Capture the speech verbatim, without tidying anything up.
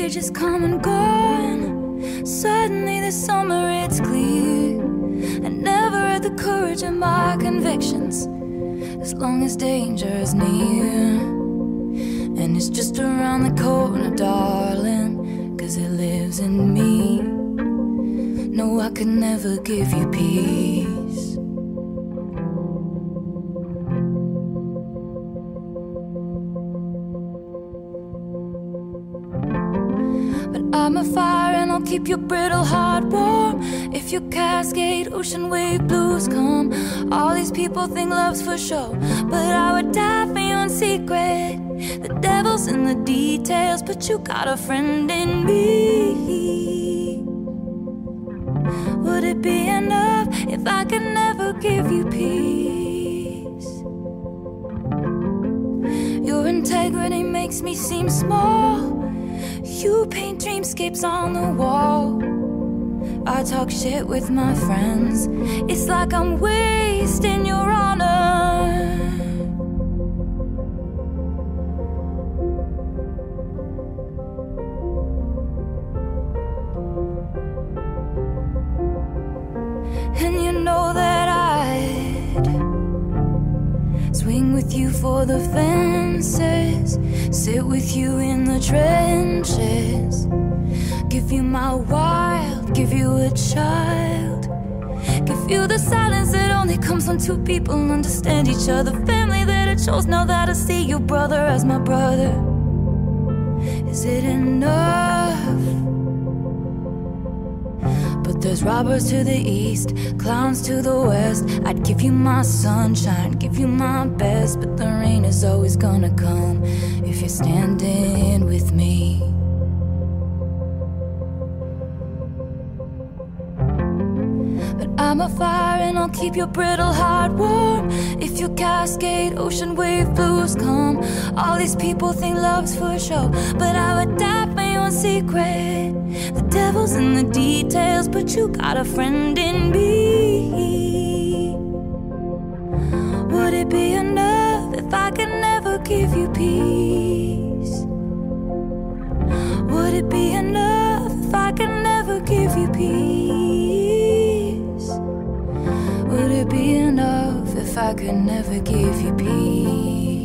age is come and gone. Suddenly this summer it's clear I never had the courage of my convictions, as long as danger is near. And it's just around the corner, darling, 'cause it lives in me. No, I could never give you peace. But I'm a fire and I'll keep your brittle heart warm. If your Cascade ocean wave blues come, all these people think love's for show, but I would die for you in secret. The devil's in the details, but you got a friend in me. Would it be enough if I could never give you peace? Your integrity makes me seem small. You paint dreamscapes on the wall. I talk shit with my friends. It's like I'm wasting your honor. And you know that I'd swing with you for the fences, sit with you in the trenches, give you my wild, give you a child, give you the silence that only comes when two people understand each other, family that I chose. Now that I see your brother as my brother, is it enough? But there's robbers to the east, clowns to the west. I'd give you my sunshine, give you my best, but the rain is always gonna come if you're standing with me. But I'm a fire and I'll keep your brittle heart warm. If your Cascade ocean wave blues come, all these people think love's for show, but I would die for you in secret. The devil's in the details, but you got a friend in me. Would it be enough if I could never give you peace? Would it be enough if I could never give you peace? Would it be enough if I could never give you peace?